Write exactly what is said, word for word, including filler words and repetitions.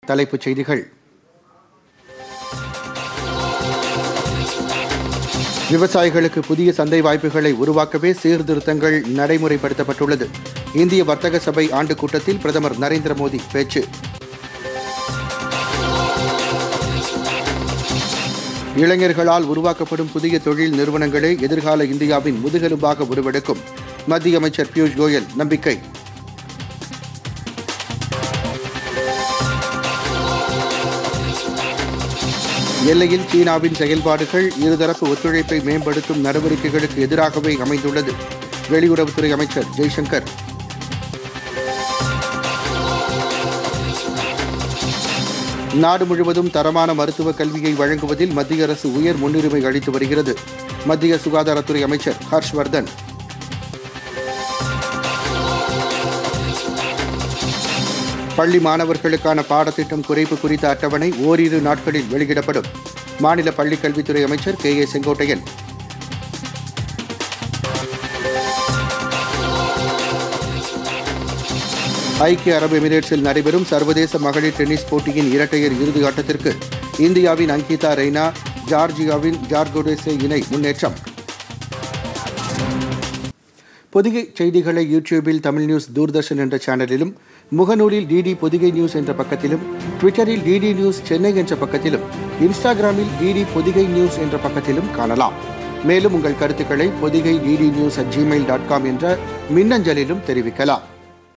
தலைப்புச் செய்திகள். விவசாயிகளுக்கு புதிய சந்தை வாய்ப்புகளை உருவாக்கவே சீர்திருத்தங்கள் நடைமுறைப்படுத்தப்பட்டுள்ளது. இந்திய வர்த்தக சபை ஆண்டு கூட்டத்தில் பிரதமர் நரேந்திர மோடி பேச்சு. இளைஞர்களால் உருவாக்கப்படும் புதிய தொழில் நிறுவனங்களே எதிர்கால இந்தியாவின் முதுகெலும்பாக உருவெடுக்கும். மத்திய அமைச்சர் பியூஷ் கோயல் நம்பிக்கை. எல்லையில் சீனாவின் செயல்பாடுகள் இருதரப்பு ஒத்துழைப்பை மேம்படுத்தும் நடவடிக்கைகளுக்கு எதிராகவே அமைந்துள்ளது. வெளியுறவுத்துறை அமைச்சர் ஜெய்சங்கர். நாடு முழுவதும் தரமான மருத்துவ கல்வியை வழங்குவதில் மத்திய அரசு உயர் முன்னுரிமை அளித்து வருகிறது. மத்திய சுகாதாரத்துறை அமைச்சர் ஹர்ஷ்வர்தன். பள்ளி மாணவர்களுக்கான பாடத்திட்டம் குறைப்பு குறித்த அட்டவணை ஓரிரு நாட்களில் வெளியிடப்படும். மாநில பள்ளிக்கல்வித்துறை அமைச்சர் கே ஏ செங்கோட்டையன். ஐக்கிய அரபு எமிரேட்ஸில் நடைபெறும் சர்வதேச மகளிர் டென்னிஸ் போட்டியின் இரட்டையர் இறுதி ஆட்டத்திற்கு இந்தியாவின் அங்கிதா ரெய்னா, ஜார்ஜியாவின் ஜார்கோடேசே இணை முன்னேற்றம். பொதிகை செய்திகளை யூடியூபில் தமிழ் நியூஸ் தூர்தர்ஷன் என்ற சேனலிலும், முகநூலில் டிடி பொதிகை நியூஸ் என்ற பக்கத்திலும், ட்விட்டரில் டிடி நியூஸ் சென்னை என்ற பக்கத்திலும், இன்ஸ்டாகிராமில் டிடி பொதிகை நியூஸ் என்ற பக்கத்திலும் காணலாம். மேலும் உங்கள் கருத்துக்களை Podhigai DD news at Gmail dot com என்ற மின்னஞ்சலிலும் தெரிவிக்கலாம்.